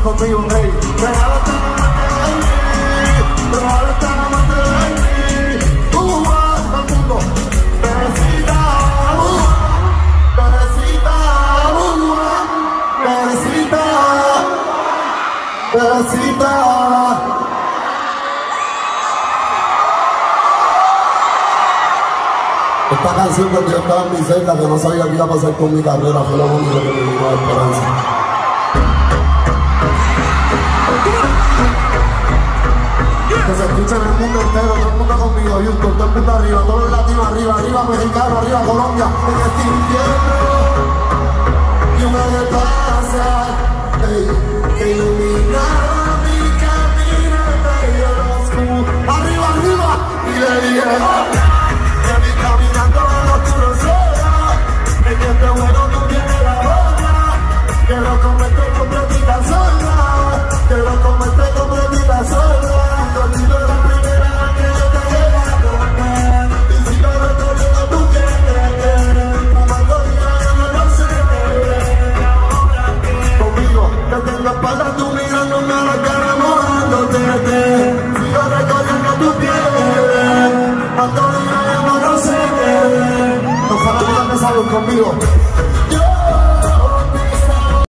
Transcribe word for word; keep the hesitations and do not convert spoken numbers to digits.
conmigo, hey. Regálate una amante de mí, regálate una amante de mí. Uh, todo el mundo, bebecita, uh, bebecita, uh, bebecita, bebecita. Esta canción cuando yo estaba en mi celda, que no sabía qué iba a pasar con mi carrera, fue lo único que me dio esperanza. Que se escuche en el mundo entero, todo el mundo conmigo, Houston, todo el mundo arriba, todos los latinos arriba, arriba mexicano, arriba Colombia, en este infierno, y una vez pasa, ey, que iluminaba mi camino en medio de oscuro, arriba, arriba, y le dije, oh, caminando en lo oscuro sola, en este juego tú tienes la bola, quiero comerte completita sola, quiero comerte completita sola, contigo la primera vez que yo te llevo a tocar, y si no recorriendo tú quieres, fumando diario no sé qué, ahora que conmigo te tengo espalda tú mirándome a la cara mojándote, sigo recorriendo tu piel, fumando diario no sé qué. Los fanáticos de salud conmigo.